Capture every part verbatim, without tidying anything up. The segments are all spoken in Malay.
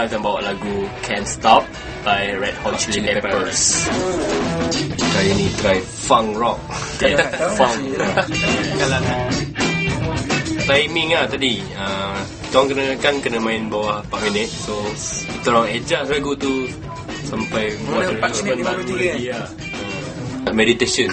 akan bawa lagu Can't Stop by Red Hot Chili Peppers. Kali ni try funk rock. Funk timing lah tadi, uh, kita kena kan kena main bawah empat minit. So kita orang adjust lagu tu sampai buat empat minit lima puluh tiga ya. uh, Meditation.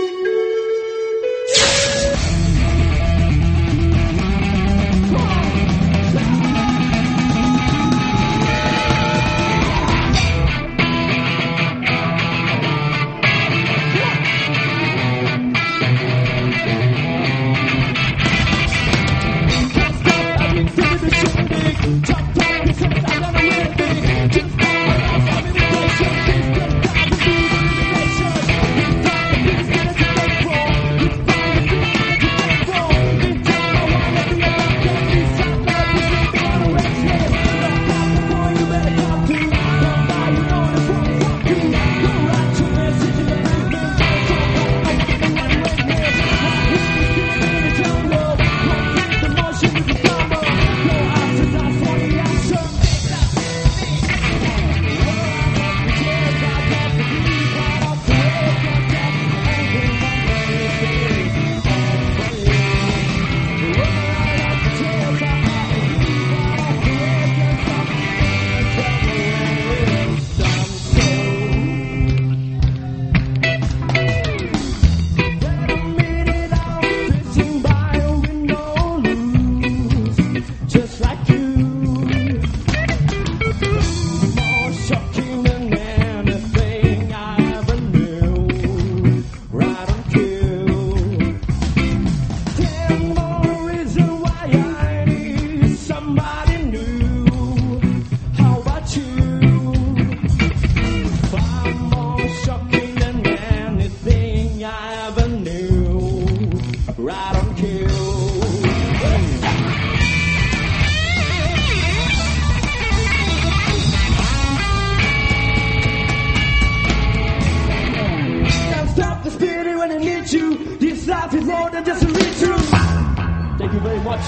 Thank you very much.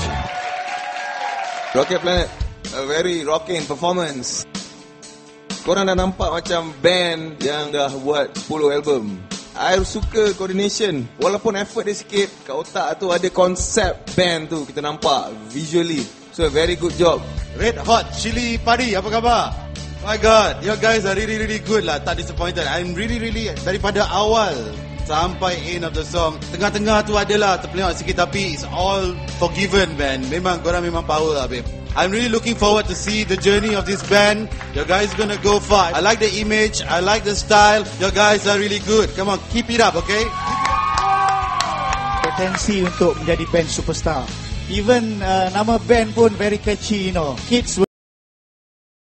Rocket Planet, a very rocking performance. Korang dah nampak macam band yang dah buat sepuluh album. I suka coordination. Walaupun effort dia sikit, kat otak tu ada konsep band tu kita nampak visually. So a very good job. Red Hot Chili Padi, apa khabar? My God, you guys are really really good lah. Tak disappointed. I'm really really daripada awal sampai end of the song, tengah-tengah tu adalah terpelengok sikit, tapi it's all forgiven, man. Memang korang memang power lah, babe. I'm really looking forward to see the journey of this band. You guys gonna go far. I like the image, I like the style. You guys are really good. Come on, keep it up, okay? Potensi untuk menjadi band superstar. Even uh, nama band pun very catchy, you know. Kids